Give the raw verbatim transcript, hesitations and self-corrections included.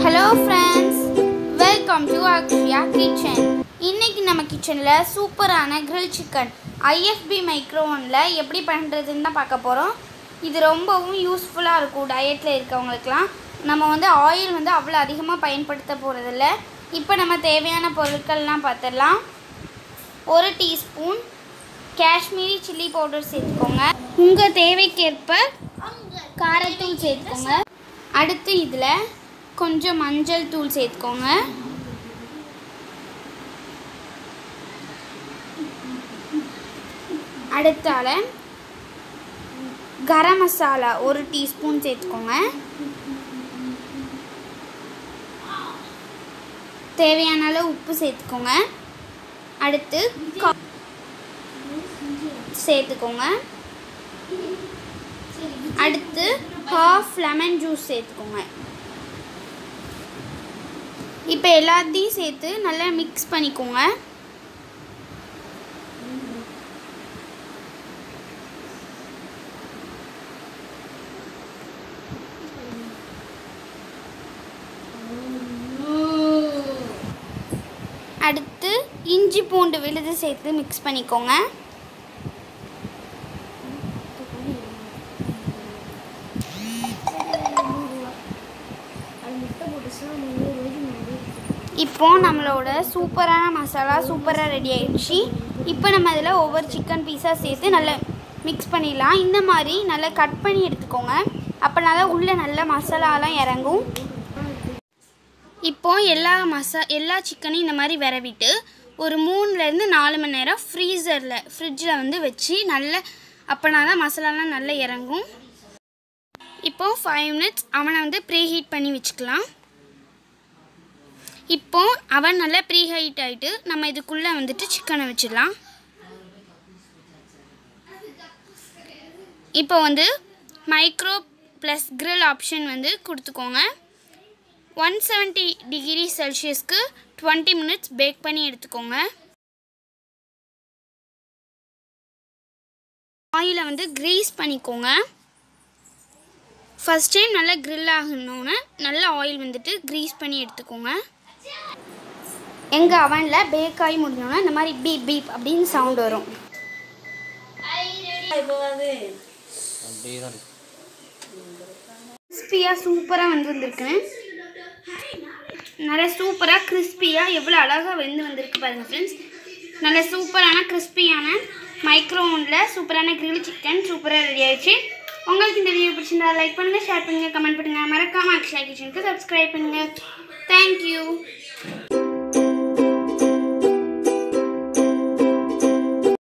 Hello friends, welcome to Akshya Kitchen. இன்னைக்கு நம்ம கிச்சன்ல சூப்பரான grill chicken I F B micro ovenல எப்படி பண்றதுன்னு தான் பார்க்க போறோம். இது ரொம்பவும் யூஸ்ஃபுல்லா இருக்கும் டயட்ல இருக்கவங்களுக்குலாம். நம்ம வந்து ஆயில் வந்து அவ்வளவு அதிகமா பயன்படுத்த போறது இல்ல. இப்போ நம்ம தேவையான பொருட்கள்லாம் பார்த்தறலாம். ஒரு டீஸ்பூன் காஷ்மீரி சில்லி பவுடர் சேர்த்துக்கோங்க. உங்க தேவைக்கேற்ப காரத்தூள் சேர்த்துக்கோங்க. அடுத்து இதுல கொஞ்சம் மஞ்சள் தூள் சேர்த்துக்கோங்க. அடுத்தால கரம் மசாலா ஒரு டீஸ்பூன் சேர்த்துக்கோங்க. தேவையான அளவு உப்பு சேர்த்துக்கோங்க. அடுத்து சேர்த்துக்கோங்க. அடுத்து ஹாஃப் லெமன் ஜூஸ் சேர்த்துக்கோங்க. இப்போ எல்லாத்தையும் சேர்த்து நல்லா மிக்ஸ் பண்ணிக்கோங்க. அடுத்து இஞ்சி பூண்டு விழுது சேர்த்து மிக்ஸ் பண்ணிக்கோங்க. இப்போ நம்மளோட சூப்பரான மசாலா சூப்பராக ரெடி ஆயிடுச்சு. இப்போ நம்ம அதில் ஒவ்வொரு சிக்கன் பீஸாக சேர்த்து நல்லா மிக்ஸ் பண்ணிடலாம். இந்த மாதிரி நல்லா கட் பண்ணி எடுத்துக்கோங்க. அப்போனா தான் உள்ளே நல்லா மசாலாலாம் இறங்கும். இப்போ எல்லா மசா எல்லா சிக்கனையும் இந்த மாதிரி விரவிட்டு ஒரு மூணுலேருந்து நாலு மணி நேரம் ஃப்ரீசரில் ஃப்ரிட்ஜில் வந்து வச்சு நல்ல அப்போனா தான் மசாலாலாம் நல்லா இறங்கும். இப்போது ஃபைவ் மினிட்ஸ் அவனை வந்து ப்ரீ ஹீட் பண்ணி வச்சுக்கலாம். இப்போ அவன் நல்லா ப்ரீ ஹீட் ஆகிட்டு நம்ம இதுக்குள்ளே வந்துட்டு சிக்கனை வச்சிடலாம். இப்போ வந்து மைக்ரோ ப்ளஸ் கிரில் ஆப்ஷன் வந்து கொடுத்துக்கோங்க. ஒன் செவன்ட்டி டிகிரி செல்சியஸ்க்கு டுவெண்ட்டி மினிட்ஸ் பேக் பண்ணி எடுத்துக்கோங்க. ஆயிலை வந்து க்ரீஸ் பண்ணிக்கோங்க. ஃபஸ்ட் டைம் நல்லா க்ரில் ஆகணுன்னு நல்லா ஆயில் வந்துட்டு க்ரீஸ் பண்ணி எடுத்துக்கோங்க. எங்கள் அவனில் பேக் ஆகி முடிஞ்சோன்னா இந்த மாதிரி பீப் பீப் அப்படின்னு சவுண்ட் வரும். கிறிஸ்பியாக சூப்பராக வந்து வந்திருக்குன்னு நல்லா சூப்பராக கிறிஸ்பியாக எவ்வளோ அழகாக வெந்து வந்திருக்கு பாருங்கள் ஃப்ரெண்ட்ஸ். நல்ல சூப்பரான கிறிஸ்பியான மைக்ரோ ஓவனில் சூப்பரான கிரில் சிக்கன் சூப்பராக ரெடி ஆகிடுச்சு. உங்களுக்கு இந்த வீடியோ பிடிச்சிருந்தா லைக் பண்ணுங்கள், ஷேர் பண்ணுங்கள், கமெண்ட் பண்ணுங்கள். மறக்காமல் அக்ஷயா கிச்சனுக்கு சப்ஸ்கிரைப் பண்ணுங்கள்.